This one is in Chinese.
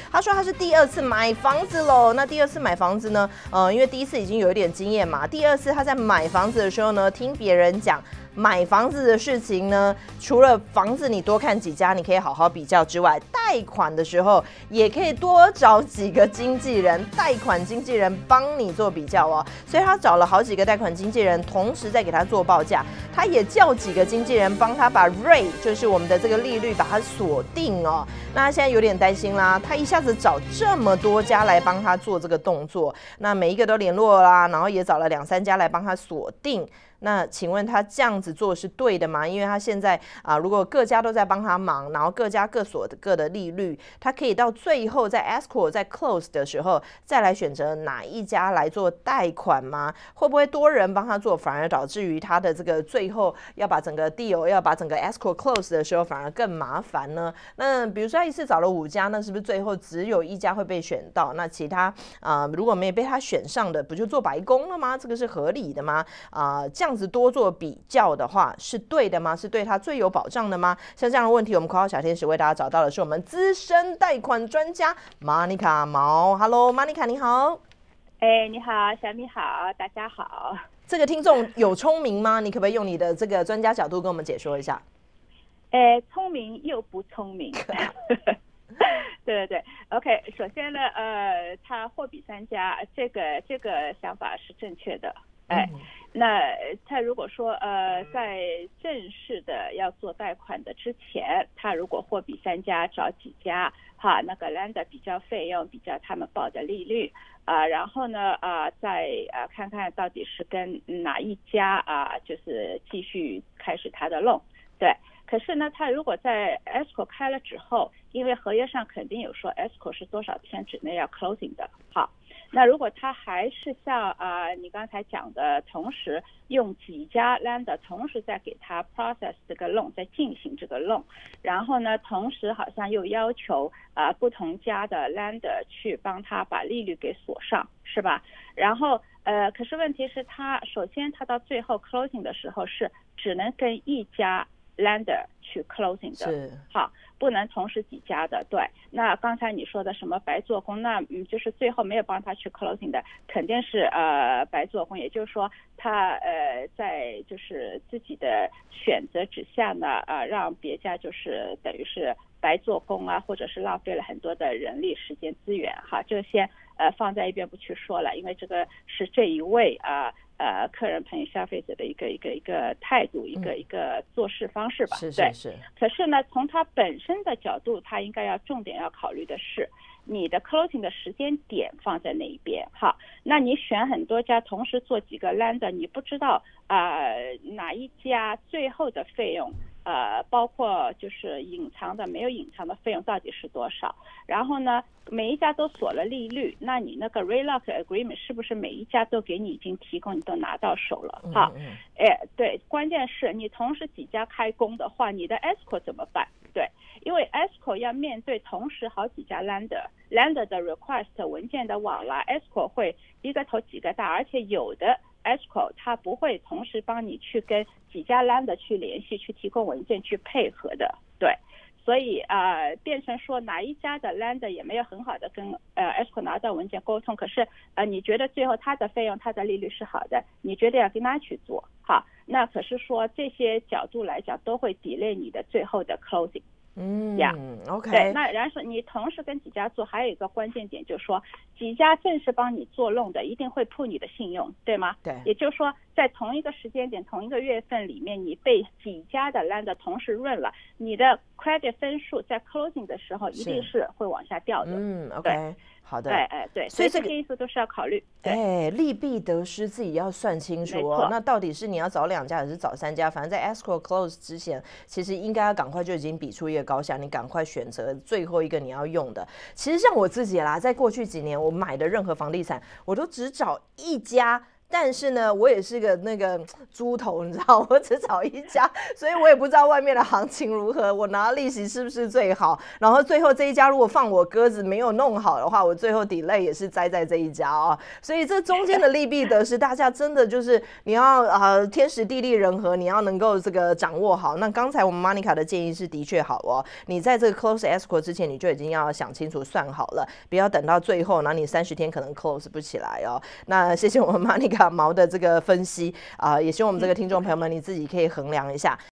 他说他是第2次买房子喽。那第2次买房子呢，因为第1次已经有一点经验嘛，第2次他在买房子的时候呢，听别人讲。买房子的事情呢，除了房子你多看几家，你可以好好比较之外，贷款的时候也可以多找几个经纪人，贷款经纪人帮你做比较哦。所以他找了好几个贷款经纪人，同时在给他做报价。他也叫几个经纪人帮他把 rate， 就是我们的这个利率把它锁定哦。那他现在有点担心啦，他一下子找这么多家来帮他做这个动作，那每一个都联络啦，然后也找了2、3家来帮他锁定。那请问他这样子做是对的吗？因为他现在如果各家都在帮他忙，然后各家各锁各的利率，他可以到最后在 escrow 在 close 的时候再来选择哪一家来做贷款吗？会不会多人帮他做，反而导致于他的这个最后要把整个 deal 要把整个 escrow close 的时候反而更麻烦呢？那比如说他一次找了5家，那是不是最后只有1家会被选到？那其他如果没有被他选上的，不就做白工了吗？这个是合理的吗？这样子多做比较的话是对的吗？是对他最有保障的吗？像这样的问题，我们括号小天使为大家找到的是我们资深贷款专家 Monica 毛。Hello Monica 你好。 你好，小米好，大家好。 这个听众有聪明吗？你可不可以用你的这个专家角度跟我们解说一下？ 聪明又不聪明。对对对 ，OK， 首先呢，他货比三家，这个想法是正确的。那他如果说在正式的要做贷款的之前，他如果货比三家找几家哈，那个 lender 比较费用，比较他们报的利率然后呢再看看到底是跟哪一家就是继续开始他的 loan。对，可是呢，他如果在 escrow 开了之后，因为合约上肯定有说 escrow 是多少天之内要 closing 的，好。那如果他还是像你刚才讲的，同时用几家 lender 同时在给他 process 这个 loan， 在进行这个 loan， 然后呢，同时好像又要求不同家的 lender 去帮他把利率给锁上，是吧？然后可是问题是他首先他到最后 closing 的时候是只能跟一家 lender 去 closing 的，好，不能同时几家的。对，那刚才你说的什么白做工，那就是最后没有帮他去 closing 的，肯定是白做工。也就是说，他在就是自己的选择之下呢，让别家就是等于是白做工或者是浪费了很多的人力、时间、资源哈，这先放在一边不去说了，因为这个是这一位客人朋友消费者的一个态度，一个做事方式吧。 是。 可是呢，从他本身的角度，他应该要重点要考虑的是，你的 closing 的时间点放在哪一边？好，那你选很多家，同时做几个 lender， 你不知道哪一家最后的费用。包括就是隐藏的没有隐藏的费用到底是多少，然后呢每一家都锁了利率，那你那个 rate lock agreement 是不是每一家都给你已经提供，你都拿到手了？好，对，关键是你同时几家开工的话，你的 escrow 怎么办？对，因为 escrow 要面对同时好几家 lender 的 request 文件的往来， escrow 会一个头几个大，而且有的escrow 它不会同时帮你去跟几家 lender 去联系，去提供文件去配合的。对，所以变成说哪一家的 lender 也没有很好的跟escrow 拿到文件沟通，可是你觉得最后他的费用他的利率是好的，你觉得要跟他去做好，那可是说这些角度来讲都会 delay 你的最后的 closing。 OK。 对，那然后你同时跟几家做，还有一个关键点就是说，几家正式帮你做弄的，一定会破你的信用，对吗？ 对。 也就是说，在同一个时间点、同一个月份里面，你被几家的 lender 同时润了，你的 credit 分数在 closing 的时候一定是会往下掉的。 OK。好的， 对，所以这个意思都是要考虑。 利弊得失自己要算清楚哦。那到底是你要找2家还是找3家？反正在 escrow close 之前，其实应该要赶快就已经比出一个高下，你赶快选择最后一个你要用的。其实像我自己啦，在过去几年我买的任何房地产，我都只找1家但是呢，我也是个那个猪头，你知道，我只找一家，所以我也不知道外面的行情如何，我拿利息是不是最好。然后最后这一家如果放我鸽子没有弄好的话，我最后 delay 也是栽在这一家啊。所以这中间的利弊得失，大家真的就是你要天时地利人和，你要能够这个掌握好。那刚才我们 Monica 的建议是的确好哦，你在这个 close escrow 之前，你就已经要想清楚算好了，不要等到最后，然后你30天可能 close 不起来哦。那谢谢我们 Monica 毛的这个分析也希望我们这个听众朋友们你自己可以衡量一下。